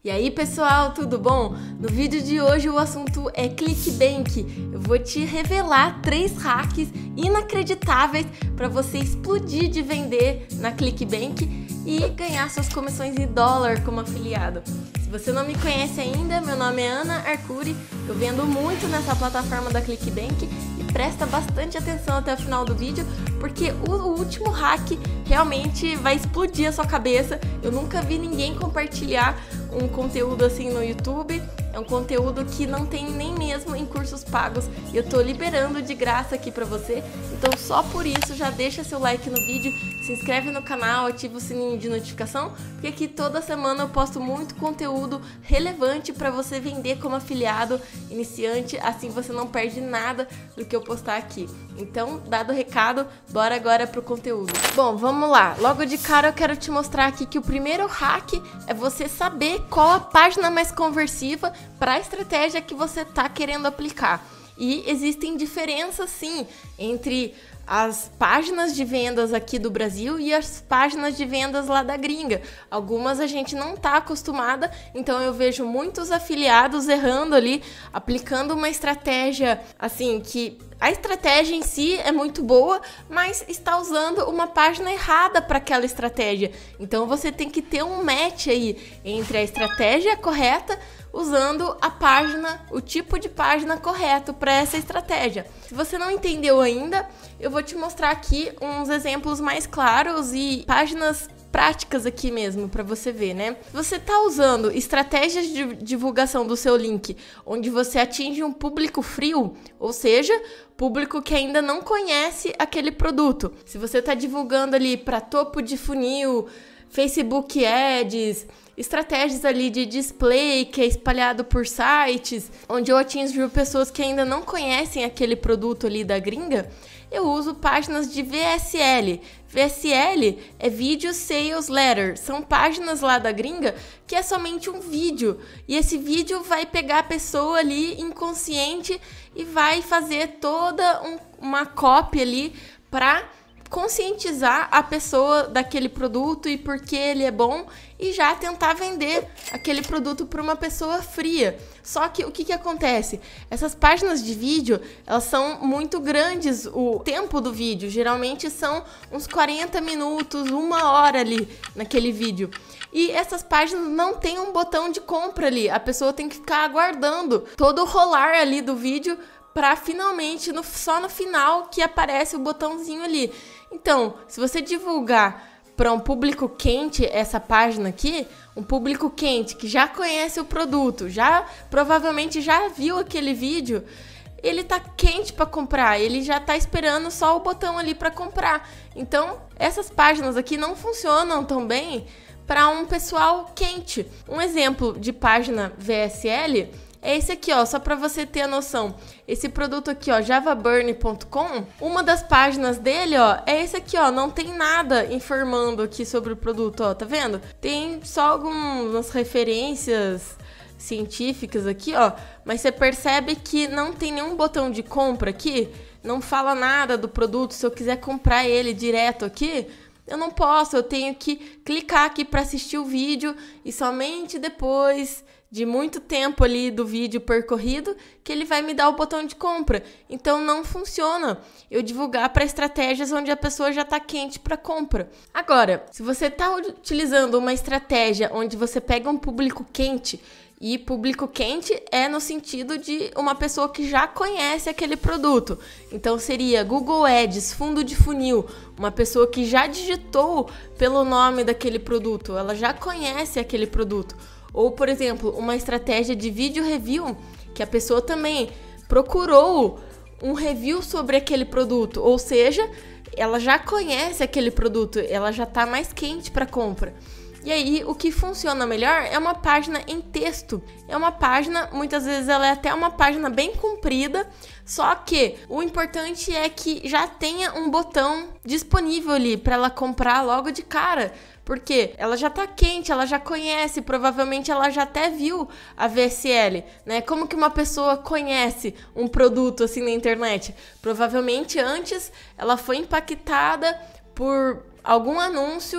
E aí pessoal, tudo bom? No vídeo de hoje o assunto é ClickBank. Eu vou te revelar 3 hacks inacreditáveis para você explodir de vender na ClickBank e ganhar suas comissões em dólar como afiliado. Se você não me conhece ainda, meu nome é Ana Arcuri, eu vendo muito nessa plataforma da ClickBank e presta bastante atenção até o final do vídeo, porque o último hack realmente vai explodir a sua cabeça. Eu nunca vi ninguém compartilhar um conteúdo assim no YouTube. É um conteúdo que não tem nem mesmo em cursos pagos e eu tô liberando de graça aqui pra você. Então só por isso já deixa seu like no vídeo, se inscreve no canal, ativa o sininho de notificação, porque aqui toda semana eu posto muito conteúdo relevante pra você vender como afiliado iniciante, assim você não perde nada do que eu postar aqui. Então, dado o recado, bora agora pro conteúdo. Bom, vamos lá. Logo de cara eu quero te mostrar aqui que o primeiro hack é você saber qual a página mais conversiva para a estratégia que você está querendo aplicar. E existem diferenças sim entre as páginas de vendas aqui do Brasil e as páginas de vendas lá da gringa. Algumas a gente não está acostumada, então eu vejo muitos afiliados errando ali, aplicando uma estratégia assim que a estratégia em si é muito boa, mas está usando uma página errada para aquela estratégia. Então você tem que ter um match aí entre a estratégia correta usando a página, o tipo de página correto para essa estratégia. Se você não entendeu ainda, eu vou te mostrar aqui uns exemplos mais claros e páginas práticas aqui mesmo para você ver, né? Você está usando estratégias de divulgação do seu link onde você atinge um público frio, ou seja, público que ainda não conhece aquele produto. Se você está divulgando ali para topo de funil, Facebook Ads, estratégias ali de display que é espalhado por sites, onde eu atinjo pessoas que ainda não conhecem aquele produto ali da gringa, eu uso páginas de VSL. VSL é Video Sales Letter. São páginas lá da gringa que é somente um vídeo. E esse vídeo vai pegar a pessoa ali inconsciente e vai fazer toda uma cópia ali para conscientizar a pessoa daquele produto e por que ele é bom e já tentar vender aquele produto para uma pessoa fria. Só que o que acontece? Essas páginas de vídeo, elas são muito grandes, o tempo do vídeo geralmente são uns 40 minutos, 1 hora ali naquele vídeo. E essas páginas não tem um botão de compra ali, a pessoa tem que ficar aguardando todo o rolar ali do vídeo para finalmente, só no final que aparece o botãozinho ali. Então, se você divulgar para um público quente essa página aqui, um público quente que já conhece o produto, provavelmente já viu aquele vídeo, ele tá quente para comprar, ele já tá esperando só o botão ali para comprar. Então, essas páginas aqui não funcionam tão bem para um pessoal quente. Um exemplo de página VSL é esse aqui, ó, só para você ter a noção. Esse produto aqui, ó, javaburn.com, uma das páginas dele, ó, é esse aqui, ó, não tem nada informando aqui sobre o produto, ó, tá vendo? Tem só algumas referências científicas aqui, ó, mas você percebe que não tem nenhum botão de compra aqui, não fala nada do produto. Se eu quiser comprar ele direto aqui, eu não posso, eu tenho que clicar aqui para assistir o vídeo e somente depois de muito tempo ali do vídeo percorrido que ele vai me dar o botão de compra. Então não funciona eu divulgar para estratégias onde a pessoa já está quente para compra. Agora, se você está utilizando uma estratégia onde você pega um público quente, e público quente é no sentido de uma pessoa que já conhece aquele produto. Então seria Google Ads, fundo de funil, uma pessoa que já digitou pelo nome daquele produto, ela já conhece aquele produto. Ou, por exemplo, uma estratégia de vídeo review, que a pessoa também procurou um review sobre aquele produto, ou seja, ela já conhece aquele produto, ela já está mais quente para compra. E aí, o que funciona melhor é uma página em texto. É uma página, muitas vezes ela é até uma página bem comprida, só que o importante é que já tenha um botão disponível ali para ela comprar logo de cara. Porque ela já tá quente, ela já conhece, provavelmente ela já até viu a VSL, né? Como que uma pessoa conhece um produto assim na internet? Provavelmente antes ela foi impactada por algum anúncio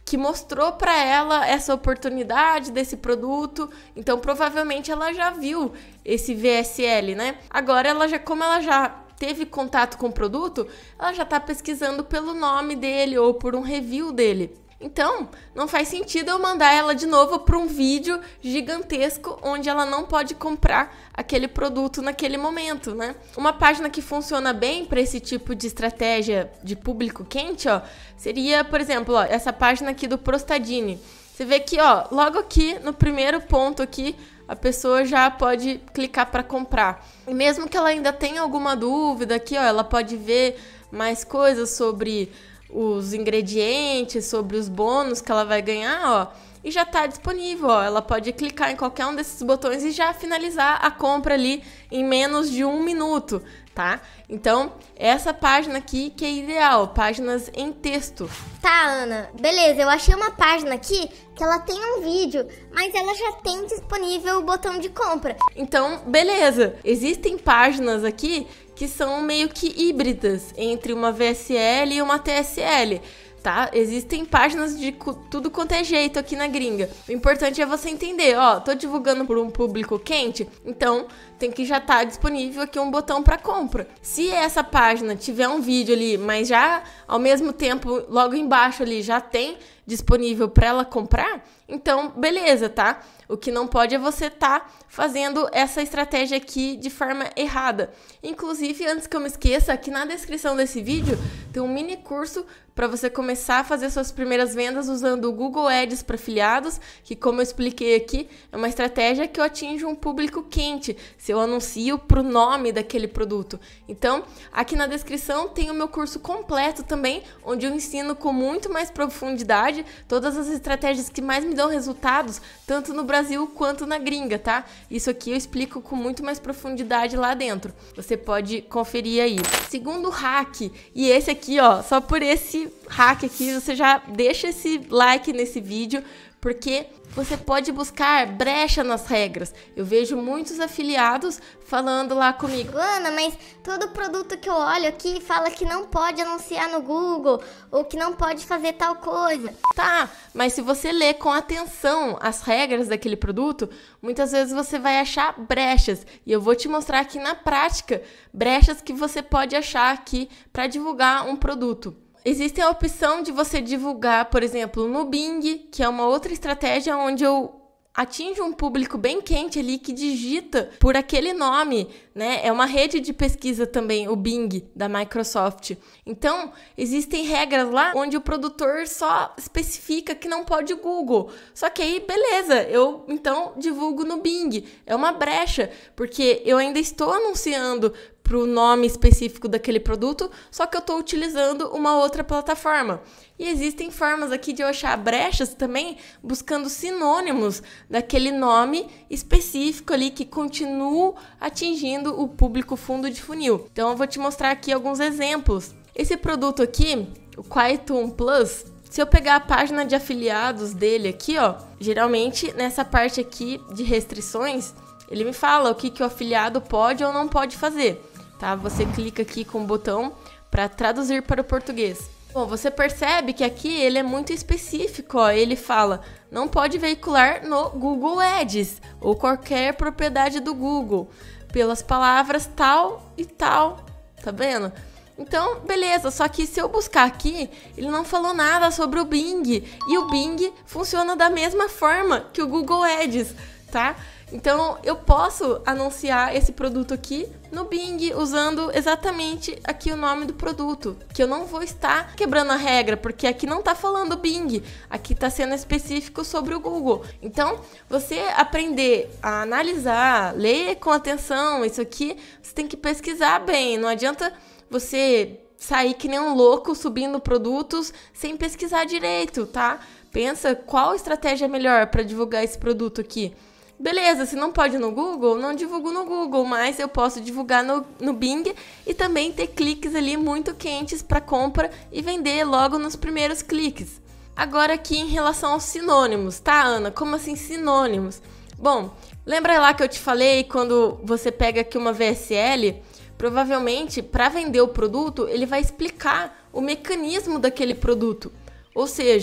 que mostrou para ela essa oportunidade desse produto. Então, provavelmente ela já viu esse VSL, né? Agora, como ela já teve contato com o produto, ela já tá pesquisando pelo nome dele ou por um review dele. Então, não faz sentido eu mandar ela de novo para um vídeo gigantesco onde ela não pode comprar aquele produto naquele momento, né? Uma página que funciona bem para esse tipo de estratégia de público quente, ó, seria, por exemplo, ó, essa página aqui do Prostadini. Você vê que, ó, logo aqui no primeiro ponto aqui, a pessoa já pode clicar para comprar. E mesmo que ela ainda tenha alguma dúvida aqui, ó, ela pode ver mais coisas sobre os ingredientes, sobre os bônus que ela vai ganhar, ó, e já tá disponível, ó. Ela pode clicar em qualquer um desses botões e já finalizar a compra ali em menos de 1 minuto, tá? Então, essa página aqui que é ideal, páginas em texto. Tá, Ana, beleza, eu achei uma página aqui que ela tem um vídeo, mas ela já tem disponível o botão de compra. Então, beleza, existem páginas aqui que são meio que híbridas entre uma VSL e uma TSL, tá? Existem páginas de tudo quanto é jeito aqui na gringa. O importante é você entender, ó, tô divulgando por um público quente, então tem que já estar disponível aqui um botão para compra. Se essa página tiver um vídeo ali, mas já ao mesmo tempo logo embaixo ali já tem disponível para ela comprar, então beleza, tá? O que não pode é você tá fazendo essa estratégia aqui de forma errada. Inclusive, antes que eu me esqueça, aqui na descrição desse vídeo tem um mini curso para você começar a fazer suas primeiras vendas usando o Google Ads para afiliados, que, como eu expliquei aqui, é uma estratégia que eu atinjo um público quente, se eu anuncio para o nome daquele produto. Então, aqui na descrição tem o meu curso completo também, onde eu ensino com muito mais profundidade todas as estratégias que mais me dão resultados, tanto no Brasil quanto na gringa, tá? Isso aqui eu explico com muito mais profundidade lá dentro. Você pode conferir aí. Segundo hack, e esse aqui, ó, só por esse hack aqui, você já deixa esse like nesse vídeo, porque você pode buscar brecha nas regras. Eu vejo muitos afiliados falando lá comigo: Ana, mas todo produto que eu olho aqui fala que não pode anunciar no Google ou que não pode fazer tal coisa. Tá, mas se você ler com atenção as regras daquele produto, muitas vezes você vai achar brechas. E eu vou te mostrar aqui na prática brechas que você pode achar aqui para divulgar um produto. Existe a opção de você divulgar, por exemplo, no Bing, que é uma outra estratégia onde eu atinjo um público bem quente ali que digita por aquele nome, né? É uma rede de pesquisa também, o Bing, da Microsoft. Então, existem regras lá onde o produtor só especifica que não pode o Google. Só que aí, beleza, eu então divulgo no Bing. É uma brecha, porque eu ainda estou anunciando para o nome específico daquele produto, só que eu estou utilizando uma outra plataforma. E existem formas aqui de eu achar brechas também, buscando sinônimos daquele nome específico ali que continua atingindo o público fundo de funil. Então eu vou te mostrar aqui alguns exemplos. Esse produto aqui, o Quietum Plus, se eu pegar a página de afiliados dele aqui, ó, geralmente nessa parte aqui de restrições, ele me fala o que o afiliado pode ou não pode fazer. Tá? Você clica aqui com o botão para traduzir para o português. Bom, você percebe que aqui ele é muito específico, ó. Ele fala, não pode veicular no Google Ads ou qualquer propriedade do Google, pelas palavras tal e tal, tá vendo? Então, beleza, só que se eu buscar aqui, ele não falou nada sobre o Bing, e o Bing funciona da mesma forma que o Google Ads, tá? Então, eu posso anunciar esse produto aqui no Bing, usando exatamente aqui o nome do produto, que eu não vou estar quebrando a regra, porque aqui não está falando Bing, aqui está sendo específico sobre o Google. Então, você aprender a analisar, ler com atenção isso aqui, você tem que pesquisar bem, não adianta você sair que nem um louco subindo produtos sem pesquisar direito, tá? Pensa qual estratégia é melhor para divulgar esse produto aqui. Beleza, se não pode no Google, não divulgo no Google, mas eu posso divulgar no Bing e também ter cliques ali muito quentes para compra e vender logo nos primeiros cliques. Agora aqui em relação aos sinônimos, tá, Ana? Como assim sinônimos? Bom, lembra lá que eu te falei quando você pega aqui uma VSL, provavelmente para vender o produto ele vai explicar o mecanismo daquele produto. Ou seja,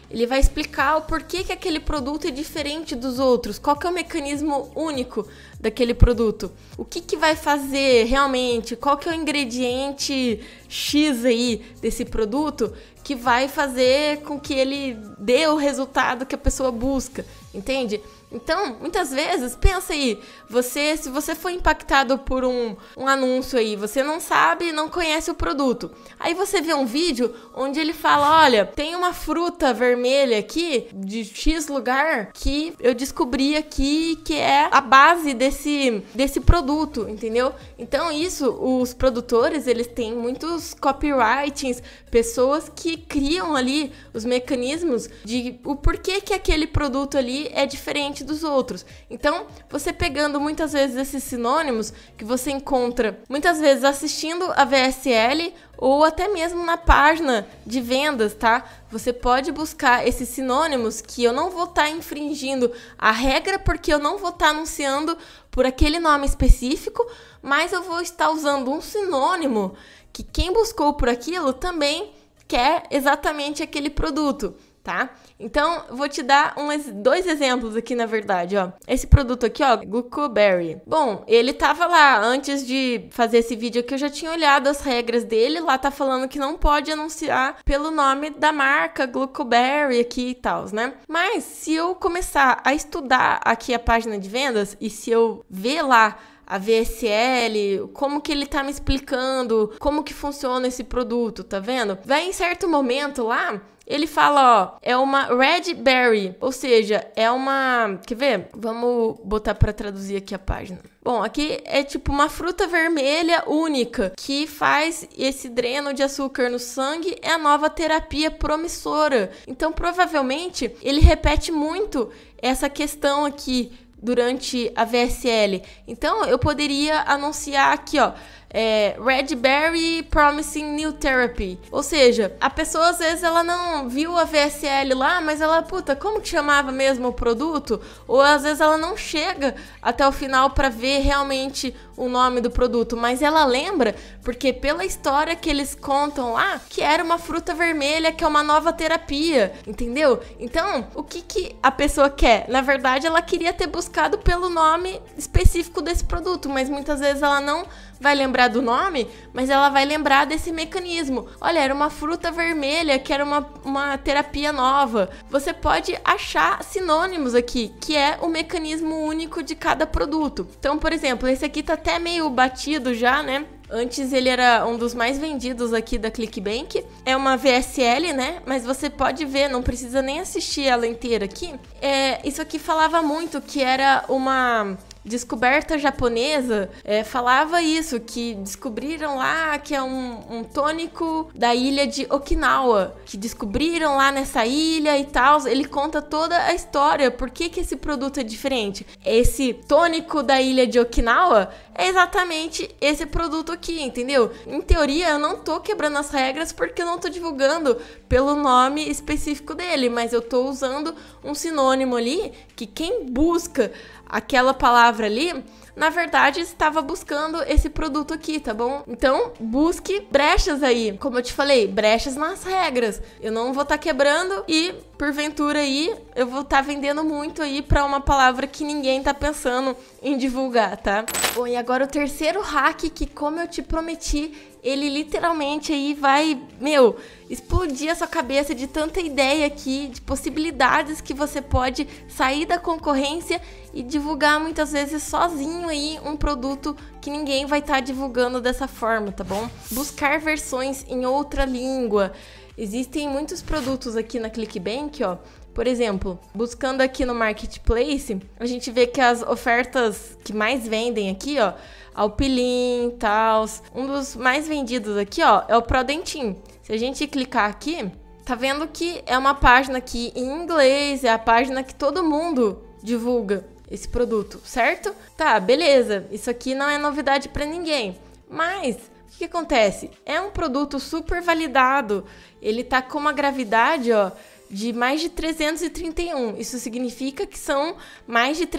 ele vai explicar o porquê que aquele produto é diferente dos outros, qual que é o mecanismo único daquele produto, o que que vai fazer realmente, qual que é o ingrediente X aí desse produto que vai fazer com que ele dê o resultado que a pessoa busca, entende? Então, muitas vezes, pensa aí, se você foi impactado por um anúncio aí, você não sabe, não conhece o produto. Aí você vê um vídeo onde ele fala, olha, tem uma fruta vermelha aqui, de X lugar, que eu descobri aqui que é a base desse produto, entendeu? Então, os produtores, eles têm muitos copywritings, pessoas que criam ali os mecanismos de o porquê que aquele produto ali é diferente dos outros. Então, você pegando muitas vezes esses sinônimos que você encontra muitas vezes assistindo a VSL ou até mesmo na página de vendas, tá? Você pode buscar esses sinônimos que eu não vou estar infringindo a regra porque eu não vou estar anunciando por aquele nome específico, mas eu vou estar usando um sinônimo que quem buscou por aquilo também quer exatamente aquele produto, tá? Então, vou te dar dois exemplos aqui, na verdade, ó. Esse produto aqui, ó, Glucoberry. Bom, ele tava lá, antes de fazer esse vídeo aqui, eu já tinha olhado as regras dele. Lá tá falando que não pode anunciar pelo nome da marca Glucoberry aqui e tal, né? Mas, se eu começar a estudar aqui a página de vendas, e se eu ver lá a VSL, como que ele tá me explicando, como que funciona esse produto, tá vendo? Vai em certo momento lá, ele fala, ó, é uma red berry, ou seja, é uma... Quer ver? Vamos botar para traduzir aqui a página. Bom, aqui é tipo uma fruta vermelha única que faz esse dreno de açúcar no sangue, é a nova terapia promissora. Então, provavelmente, ele repete muito essa questão aqui durante a VSL. Então, eu poderia anunciar aqui, ó, Red Berry Promising New Therapy. Ou seja, a pessoa às vezes ela não viu a VSL lá, mas ela, como que chamava mesmo o produto? Ou às vezes ela não chega até o final para ver realmente o nome do produto, mas ela lembra porque pela história que eles contam lá, que era uma fruta vermelha, que é uma nova terapia, entendeu? Então, o que a pessoa quer? Na verdade, ela queria ter buscado pelo nome específico desse produto, mas muitas vezes ela não vai lembrar do nome, mas ela vai lembrar desse mecanismo. Olha, era uma fruta vermelha, que era uma terapia nova. Você pode achar sinônimos aqui, que é o mecanismo único de cada produto. Então, por exemplo, esse aqui tá até meio batido já, né? Antes ele era um dos mais vendidos aqui da ClickBank. É uma VSL, né? Mas você pode ver, não precisa nem assistir ela inteira aqui. Isso aqui falava muito que era uma descoberta japonesa, falava isso, que descobriram lá que é um tônico da ilha de Okinawa, que descobriram lá nessa ilha e tal. Ele conta toda a história, por que esse produto é diferente. Esse tônico da ilha de Okinawa é exatamente esse produto aqui, entendeu? Em teoria, eu não tô quebrando as regras porque eu não tô divulgando pelo nome específico dele, mas eu tô usando um sinônimo ali que quem busca aquela palavra ali, na verdade, estava buscando esse produto aqui, tá bom? Então, busque brechas aí. Como eu te falei, brechas nas regras. Eu não vou estar quebrando e, porventura aí, eu vou estar vendendo muito aí para uma palavra que ninguém tá pensando em divulgar, tá? Bom, e agora o terceiro hack que, como eu te prometi, ele literalmente aí vai, explodir a sua cabeça de tanta ideia aqui, de possibilidades que você pode sair da concorrência e divulgar muitas vezes sozinho aí um produto que ninguém vai estar divulgando dessa forma, tá bom? Buscar versões em outra língua. Existem muitos produtos aqui na ClickBank, ó. Por exemplo, buscando aqui no Marketplace, a gente vê que as ofertas que mais vendem aqui, ó, Alpilim, tal, um dos mais vendidos aqui, ó, é o ProDentim. Se a gente clicar aqui, tá vendo que é uma página aqui em inglês, é a página que todo mundo divulga esse produto, certo? Tá, beleza, isso aqui não é novidade pra ninguém, mas o que acontece? É um produto super validado, ele tá com uma gravidade, ó, de mais de 331. Isso significa que são mais de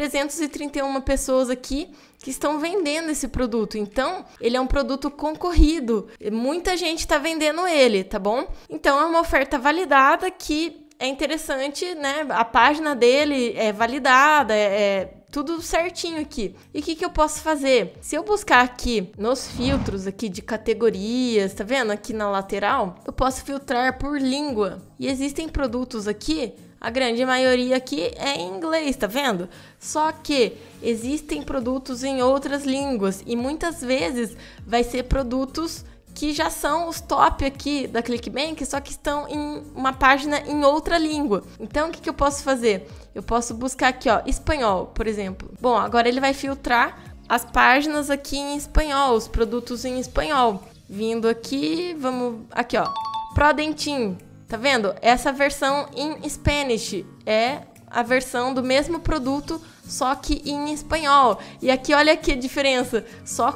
331 pessoas aqui que estão vendendo esse produto. Então, ele é um produto concorrido. Muita gente está vendendo ele, tá bom? Então, é uma oferta validada que é interessante, né? A página dele é validada, tudo certinho aqui. E o que eu posso fazer? Se eu buscar aqui nos filtros aqui de categorias, tá vendo? Aqui na lateral, eu posso filtrar por língua. E existem produtos aqui, a grande maioria aqui é em inglês, tá vendo? Só que existem produtos em outras línguas e muitas vezes vai ser produtos que já são os top aqui da ClickBank, só que estão em uma página em outra língua. Então, o que eu posso fazer? Eu posso buscar aqui, ó, espanhol, por exemplo. Bom, agora ele vai filtrar as páginas aqui em espanhol, os produtos em espanhol. Vindo aqui, vamos... Aqui, ó, Prodentin. Tá vendo? Essa versão em Spanish é a versão do mesmo produto, só que em espanhol. E aqui, olha aqui a diferença, só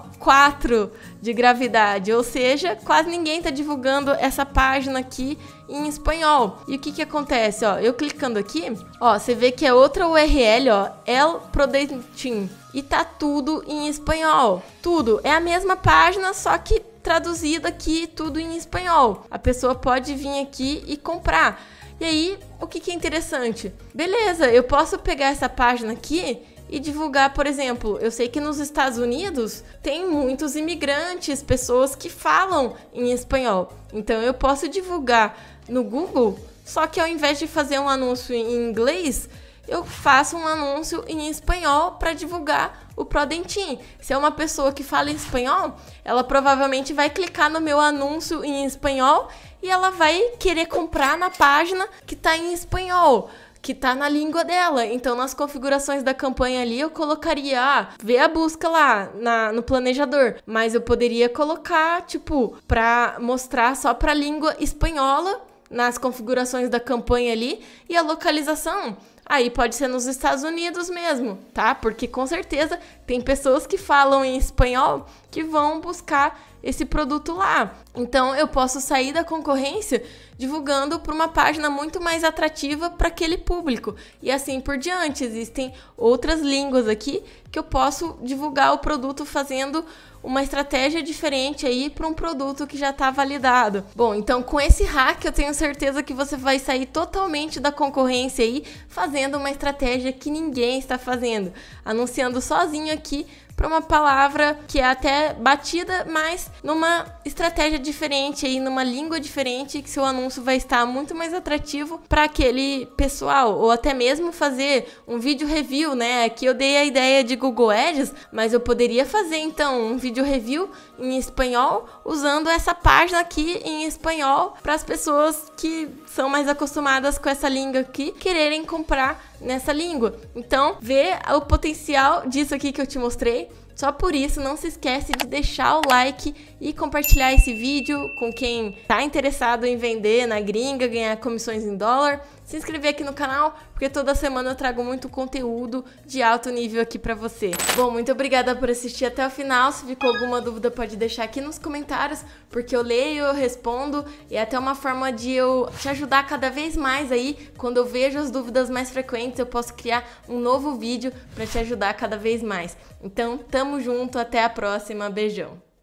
4 de gravidade, ou seja, quase ninguém tá divulgando essa página aqui em espanhol. E o que acontece, ó, eu clicando aqui, ó, você vê que é outra URL, ó, El Prodentin, e tá tudo em espanhol. Tudo, é a mesma página, só que traduzida aqui, tudo em espanhol. A pessoa pode vir aqui e comprar. E aí, o que é interessante? Beleza, eu posso pegar essa página aqui e divulgar, por exemplo, eu sei que nos Estados Unidos tem muitos imigrantes, pessoas que falam em espanhol. Então, eu posso divulgar no Google, só que ao invés de fazer um anúncio em inglês, eu faço um anúncio em espanhol para divulgar o Prodentin. Se é uma pessoa que fala em espanhol, ela provavelmente vai clicar no meu anúncio em espanhol e ela vai querer comprar na página que está em espanhol, que está na língua dela. Então, nas configurações da campanha ali, eu colocaria, vê a busca lá no planejador. Mas eu poderia colocar, tipo, para mostrar só para a língua espanhola nas configurações da campanha ali, e a localização aí pode ser nos Estados Unidos mesmo, tá? Porque com certeza tem pessoas que falam em espanhol que vão buscar esse produto lá. Então eu posso sair da concorrência divulgando para uma página muito mais atrativa para aquele público. E assim por diante. Existem outras línguas aqui que eu posso divulgar o produto fazendo uma estratégia diferente aí para um produto que já está validado. Bom, então com esse hack eu tenho certeza que você vai sair totalmente da concorrência aí, fazendo uma estratégia que ninguém está fazendo, anunciando sozinho aqui para uma palavra que é até batida, mas numa estratégia diferente aí, numa língua diferente, que seu anúncio vai estar muito mais atrativo para aquele pessoal, ou até mesmo fazer um vídeo review, né? Aqui eu dei a ideia de Google Ads, mas eu poderia fazer então um vídeo review em espanhol usando essa página aqui em espanhol para as pessoas que são mais acostumadas com essa língua aqui quererem comprar nessa língua. Então, vê o potencial disso aqui que eu te mostrei. Só por isso, não se esquece de deixar o like e compartilhar esse vídeo com quem está interessado em vender na gringa, ganhar comissões em dólar. Se inscrever aqui no canal, porque toda semana eu trago muito conteúdo de alto nível aqui pra você. Bom, muito obrigada por assistir até o final. Se ficou alguma dúvida, pode deixar aqui nos comentários, porque eu leio, eu respondo, e é até uma forma de eu te ajudar cada vez mais aí. Quando eu vejo as dúvidas mais frequentes, eu posso criar um novo vídeo pra te ajudar cada vez mais. Então, tamo junto, até a próxima, beijão!